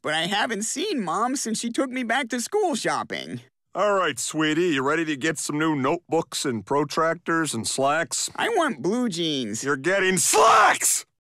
but I haven't seen Mom since she took me back to school shopping. All right, sweetie, you ready to get some new notebooks and protractors and slacks? I want blue jeans. You're getting slacks!